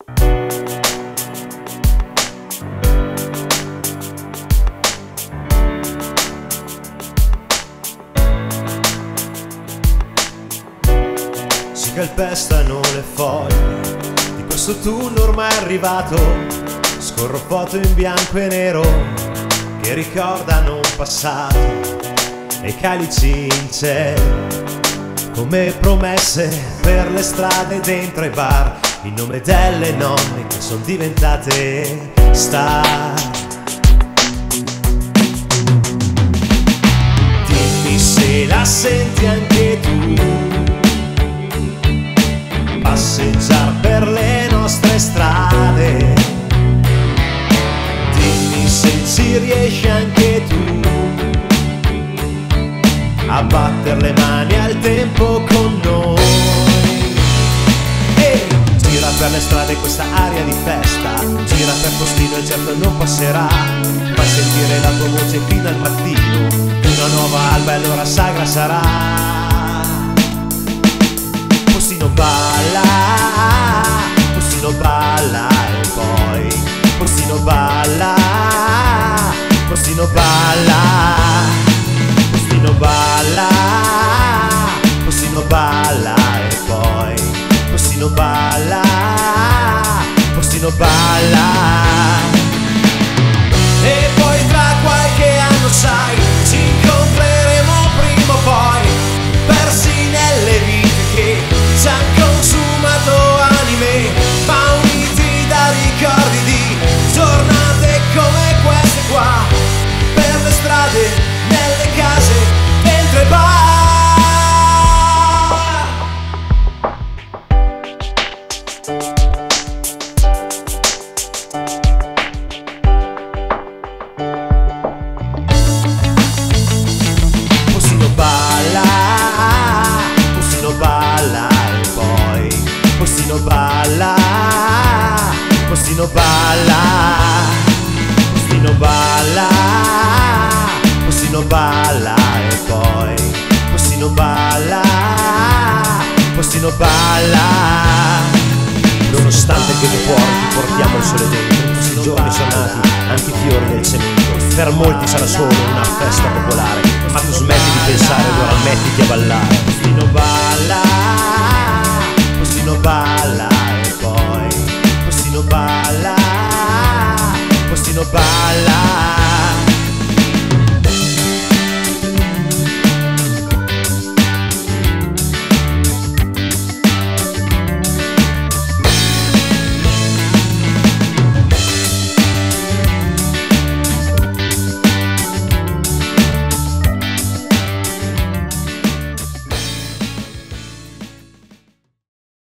Si calpestano le foglie di questo autunno ormai arrivato, scorro foto in bianco e nero che ricordano un passato e calici in cielo come promesse per le strade, dentro ai bar, in nome delle nonne che sono diventate star. Dimmi se la senti anche tu, passeggiar per le nostre strade. Dimmi se ci riesci anche tu a battere le mani al tempo con noi. Ehi, gira per le strade questa aria di festa, gira per Postino e certo non passerà. Fai sentire la tua voce fino al mattino, una nuova alba e allora sagra sarà. Postino balla e poi Postino balla, Postino balla, Postino balla, Postino balla e poi Postino balla, Postino balla. E poi tra qualche anno sai, ci incontreremo prima o poi, persi nelle vite che ci han consumato anime, ma uniti da ricordi di giornate come queste qua, per le strade, nelle case, dentro ai bar. Postino balla, Postino balla e poi Postino balla, Postino balla, Postino balla, Postino balla e poi Postino balla, Postino balla. Nonostante che nei cuori ti portiamo il sole dentro, questi giorni sono nati anche i fiori del cemento. Per molti sarà solo una festa popolare, ma tu smetti di pensare, allora mettiti a ballare. Postino balla, Postino balla e poi Postino balla, Postino balla.